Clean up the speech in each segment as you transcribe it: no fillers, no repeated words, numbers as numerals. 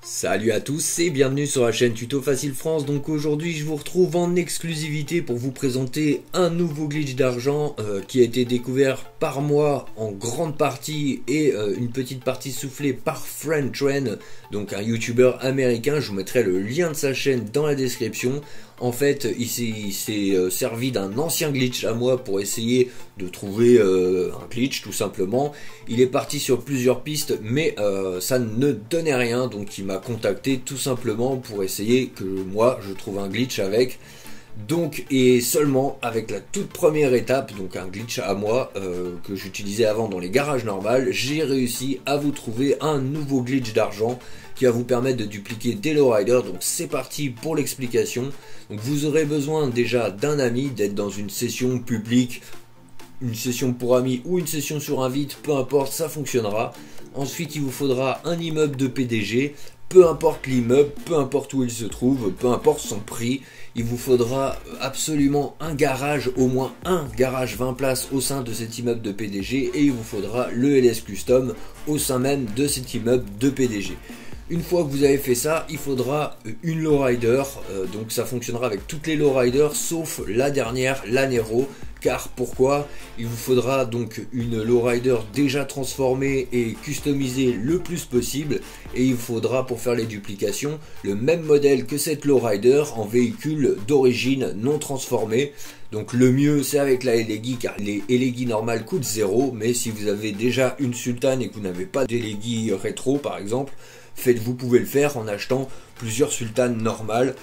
Salut à tous et bienvenue sur la chaîne Tuto Facile France. Donc aujourd'hui je vous retrouve en exclusivité pour vous présenter un nouveau glitch d'argent qui a été découvert par moi en grande partie et une petite partie soufflée par Friend Train, donc un youtubeur américain. Je vous mettrai le lien de sa chaîne dans la description. En fait il s'est servi d'un ancien glitch à moi pour essayer de trouver un glitch tout simplement. Il est parti sur plusieurs pistes mais ça ne donnait rien, donc il m'a contacté tout simplement pour essayer que moi je trouve un glitch avec. Donc et seulement avec la toute première étape, donc un glitch à moi que j'utilisais avant dans les garages normales, j'ai réussi à vous trouver un nouveau glitch d'argent qui va vous permettre de dupliquer des lowriders. Donc c'est parti pour l'explication. Donc vous aurez besoin déjà d'un ami, d'être dans une session publique, une session pour amis ou une session sur invite, peu importe, ça fonctionnera. Ensuite il vous faudra un immeuble de PDG, peu importe l'immeuble, peu importe où il se trouve, peu importe son prix. Il vous faudra absolument un garage, au moins un garage 20 places au sein de cet immeuble de PDG, et il vous faudra le LS Custom au sein même de cet immeuble de PDG. Une fois que vous avez fait ça, il faudra une lowrider, donc ça fonctionnera avec toutes les lowriders sauf la dernière, la Nero. Car pourquoi? Il vous faudra donc une lowrider déjà transformée et customisée le plus possible, et il vous faudra pour faire les duplications le même modèle que cette lowrider en véhicule d'origine non transformé. Donc le mieux c'est avec la Elegui, car les Elegui normales coûtent 0, mais si vous avez déjà une Sultan et que vous n'avez pas d'Elegui rétro par exemple, vous pouvez le faire en achetant plusieurs Sultanes normales.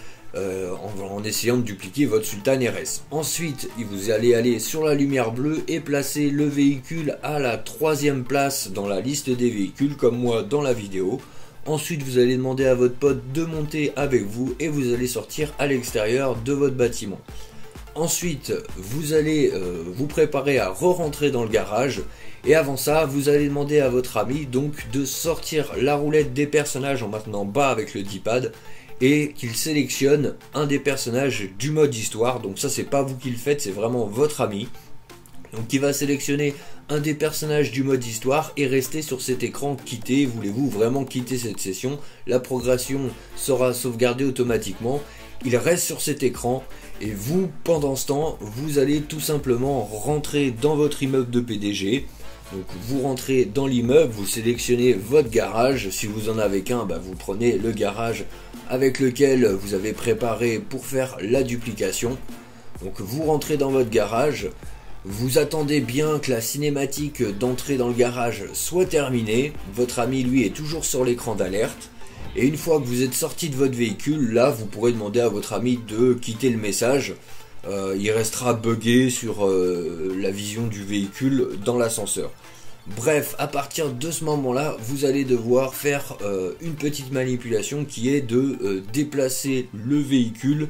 En essayant de dupliquer votre Sultan RS. Ensuite, vous allez aller sur la lumière bleue et placer le véhicule à la 3e place dans la liste des véhicules, comme moi dans la vidéo. Ensuite, vous allez demander à votre pote de monter avec vous et vous allez sortir à l'extérieur de votre bâtiment. Ensuite, vous allez vous préparer à re-rentrer dans le garage. Et avant ça, vous allez demander à votre ami donc de sortir la roulette des personnages en maintenant bas avec le D-pad, et qu'il sélectionne un des personnages du mode histoire. Donc ça c'est pas vous qui le faites, c'est vraiment votre ami. Donc il va sélectionner un des personnages du mode histoire et rester sur cet écran quitter. Voulez-vous vraiment quitter cette session? La progression sera sauvegardée automatiquement. Il reste sur cet écran et vous, pendant ce temps, vous allez tout simplement rentrer dans votre immeuble de PDG. Donc vous rentrez dans l'immeuble, vous sélectionnez votre garage. Si vous en avez qu'un, vous prenez le garage avec lequel vous avez préparé pour faire la duplication. Donc vous rentrez dans votre garage, vous attendez bien que la cinématique d'entrée dans le garage soit terminée. Votre ami lui est toujours sur l'écran d'alerte. Et une fois que vous êtes sorti de votre véhicule, là vous pourrez demander à votre ami de quitter le message. Il restera buggé sur la vision du véhicule dans l'ascenseur. Bref, à partir de ce moment-là, vous allez devoir faire une petite manipulation qui est de déplacer le véhicule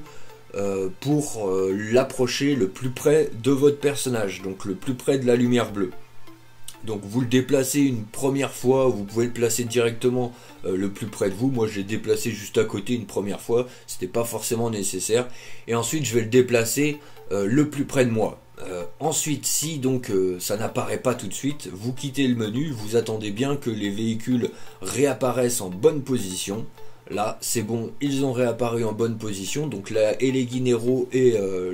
pour l'approcher le plus près de votre personnage, donc le plus près de la lumière bleue. Donc vous le déplacez une première fois, vous pouvez le placer directement le plus près de vous. Moi je l'ai déplacé juste à côté une première fois, c'était pas forcément nécessaire. Et ensuite je vais le déplacer le plus près de moi. Ensuite, si donc ça n'apparaît pas tout de suite, vous quittez le menu, vous attendez bien que les véhicules réapparaissent en bonne position. Là c'est bon, ils ont réapparu en bonne position. Donc la Elegui Nero et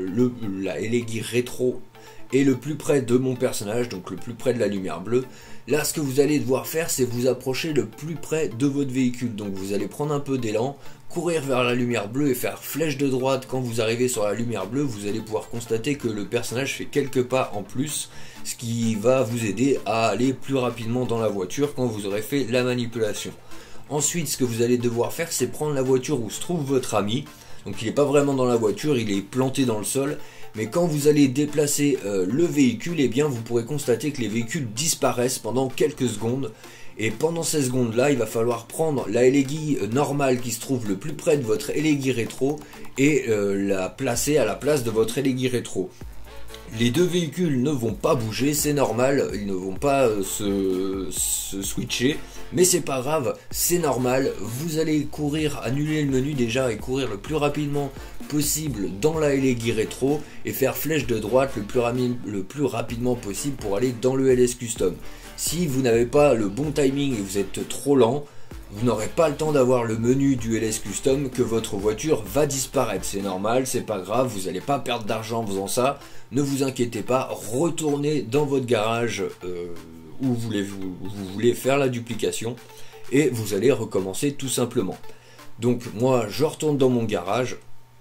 la Elegui rétro est le plus près de mon personnage, donc le plus près de la lumière bleue. Là ce que vous allez devoir faire, c'est vous approcher le plus près de votre véhicule. Donc vous allez prendre un peu d'élan, courir vers la lumière bleue et faire flèche de droite. Quand vous arrivez sur la lumière bleue, vous allez pouvoir constater que le personnage fait quelques pas en plus, ce qui va vous aider à aller plus rapidement dans la voiture quand vous aurez fait la manipulation. Ensuite ce que vous allez devoir faire, c'est prendre la voiture où se trouve votre ami. Donc il n'est pas vraiment dans la voiture, il est planté dans le sol. Mais quand vous allez déplacer le véhicule, eh bien vous pourrez constater que les véhicules disparaissent pendant quelques secondes. Et pendant ces secondes là, il va falloir prendre la Elegui normale qui se trouve le plus près de votre Elegui rétro et la placer à la place de votre Elegui rétro. Les deux véhicules ne vont pas bouger, c'est normal, ils ne vont pas se switcher, mais c'est pas grave, c'est normal. Vous allez courir, annuler le menu déjà et courir le plus rapidement possible dans la Elegui rétro et faire flèche de droite le plus rapidement possible pour aller dans le LS Custom. Si vous n'avez pas le bon timing et vous êtes trop lent, vous n'aurez pas le temps d'avoir le menu du LS Custom que votre voiture va disparaître. C'est normal, c'est pas grave, vous n'allez pas perdre d'argent en faisant ça. Ne vous inquiétez pas, retournez dans votre garage où vous voulez faire la duplication et vous allez recommencer tout simplement. Donc moi je retourne dans mon garage.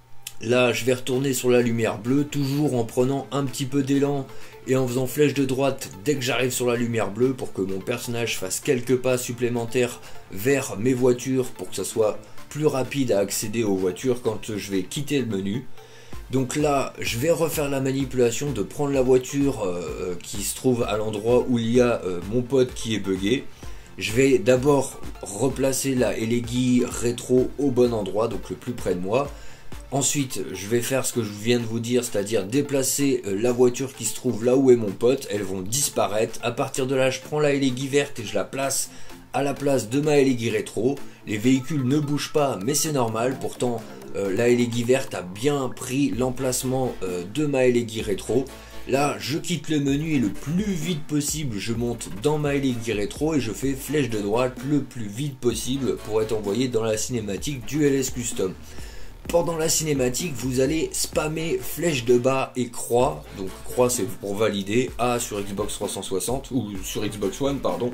Là je vais retourner sur la lumière bleue, toujours en prenant un petit peu d'élan et en faisant flèche de droite dès que j'arrive sur la lumière bleue pour que mon personnage fasse quelques pas supplémentaires vers mes voitures pour que ça soit plus rapide à accéder aux voitures quand je vais quitter le menu. Donc là je vais refaire la manipulation de prendre la voiture qui se trouve à l'endroit où il y a mon pote qui est buggé. Je vais d'abord replacer la Elegy rétro au bon endroit, donc le plus près de moi. Ensuite, je vais faire ce que je viens de vous dire, c'est-à-dire déplacer la voiture qui se trouve là où est mon pote. Elles vont disparaître. À partir de là, je prends la Elegy verte et je la place à la place de ma Elegy rétro. Les véhicules ne bougent pas, mais c'est normal. Pourtant, la Elegy verte a bien pris l'emplacement de ma Elegy rétro. Là, je quitte le menu et le plus vite possible, je monte dans ma Elegy rétro et je fais flèche de droite le plus vite possible pour être envoyé dans la cinématique du LS Custom. Pendant la cinématique, vous allez spammer flèche de bas et croix. Donc croix c'est pour valider, A sur Xbox 360 ou sur Xbox One pardon.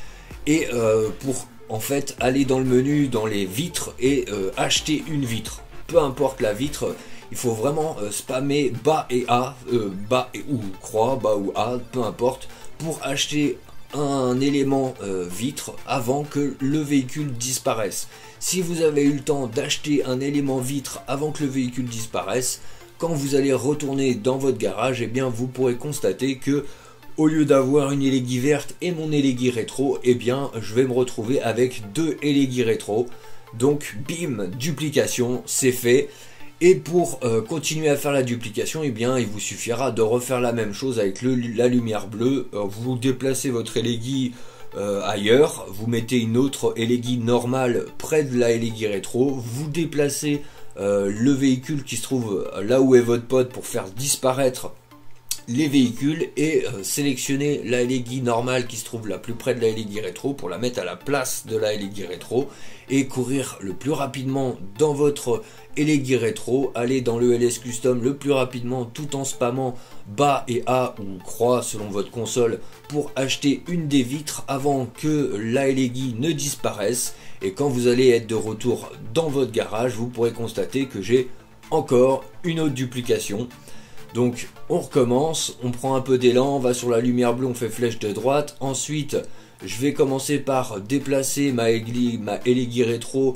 Et pour en fait aller dans le menu, dans les vitres et acheter une vitre. Peu importe la vitre, il faut vraiment spammer bas et A, bas et ou croix, bas ou A, peu importe, pour acheter un élément vitre avant que le véhicule disparaisse. Si vous avez eu le temps d'acheter un élément vitre avant que le véhicule disparaisse, quand vous allez retourner dans votre garage, eh bien vous pourrez constater que au lieu d'avoir une Elegy verte et mon Elegy rétro, eh bien je vais me retrouver avec deux Elegy rétro. Donc bim, duplication, c'est fait. Et pour continuer à faire la duplication, eh bien, il vous suffira de refaire la même chose avec la lumière bleue. Vous déplacez votre Elegy ailleurs, vous mettez une autre Elegy normale près de la Elegy rétro, vous déplacez le véhicule qui se trouve là où est votre pote pour faire disparaître les véhicules et sélectionner la Elegy normale qui se trouve la plus près de la Elegy rétro pour la mettre à la place de la Elegy rétro et courir le plus rapidement dans votre Elegy rétro, aller dans le LS Custom le plus rapidement tout en spammant bas et A ou croix selon votre console pour acheter une des vitres avant que la Elegy ne disparaisse. Et quand vous allez être de retour dans votre garage, vous pourrez constater que j'ai encore une autre duplication. Donc on recommence, on prend un peu d'élan, on va sur la lumière bleue, on fait flèche de droite. Ensuite je vais commencer par déplacer ma Elegy rétro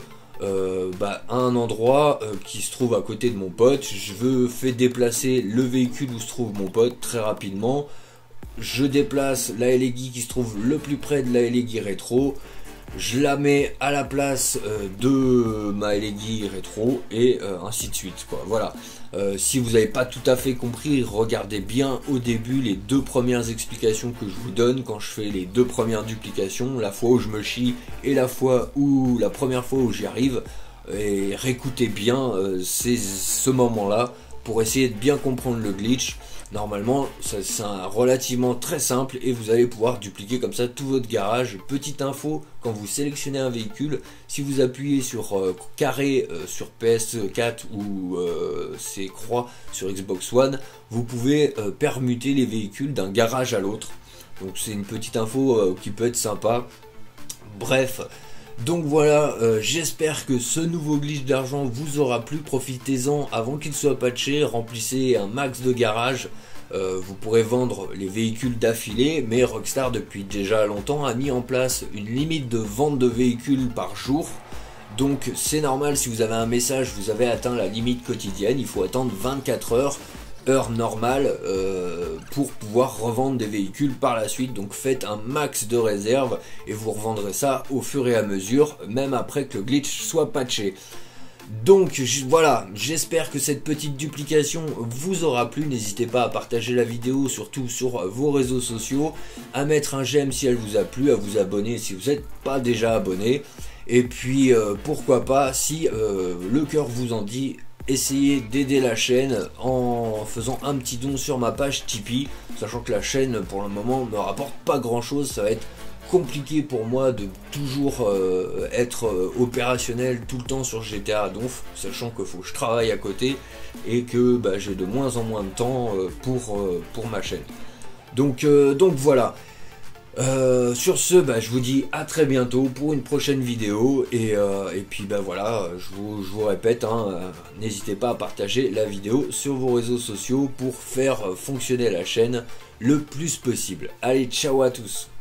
à un endroit qui se trouve à côté de mon pote. Je fais déplacer le véhicule où se trouve mon pote très rapidement. Je déplace la Elegy qui se trouve le plus près de la Elegy rétro. Je la mets à la place de ma Elegy rétro et ainsi de suite quoi. Voilà. Si vous n'avez pas tout à fait compris, regardez bien au début les deux premières explications que je vous donne quand je fais les deux premières duplications, la fois où je me chie et la première fois où j'y arrive, et réécoutez bien ce moment là pour essayer de bien comprendre le glitch. Normalement c'est relativement très simple et vous allez pouvoir dupliquer comme ça tout votre garage. Petite info, quand vous sélectionnez un véhicule, si vous appuyez sur carré sur PS4 ou c'est croix sur Xbox One, vous pouvez permuter les véhicules d'un garage à l'autre. Donc c'est une petite info qui peut être sympa. Bref, donc voilà, j'espère que ce nouveau glitch d'argent vous aura plu. Profitez-en avant qu'il soit patché, remplissez un max de garage. Vous pourrez vendre les véhicules d'affilée, mais Rockstar depuis déjà longtemps a mis en place une limite de vente de véhicules par jour. Donc c'est normal, si vous avez un message, vous avez atteint la limite quotidienne, il faut attendre 24 heures. Heure normale pour pouvoir revendre des véhicules par la suite. Donc faites un max de réserve et vous revendrez ça au fur et à mesure, même après que le glitch soit patché. Donc voilà, j'espère que cette petite duplication vous aura plu. N'hésitez pas à partager la vidéo, surtout sur vos réseaux sociaux, à mettre un j'aime si elle vous a plu, à vous abonner si vous n'êtes pas déjà abonné, et puis pourquoi pas, si le cœur vous en dit, essayez d'aider la chaîne en faisant un petit don sur ma page Tipeee, sachant que la chaîne pour le moment ne rapporte pas grand chose, ça va être compliqué pour moi de toujours être opérationnel tout le temps sur GTA Donf, sachant qu'il faut que je travaille à côté et que bah, j'ai de moins en moins de temps pour ma chaîne. Donc voilà. Sur ce, bah, je vous dis à très bientôt pour une prochaine vidéo et puis bah voilà, je vous répète, hein, n'hésitez pas à partager la vidéo sur vos réseaux sociaux pour faire fonctionner la chaîne le plus possible. Allez, ciao à tous.